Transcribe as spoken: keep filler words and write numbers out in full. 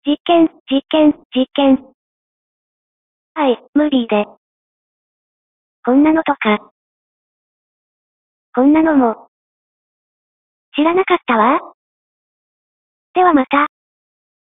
実験、実験、実験。はい、無理で。こんなのとか。こんなのも。知らなかったわ。ではまた。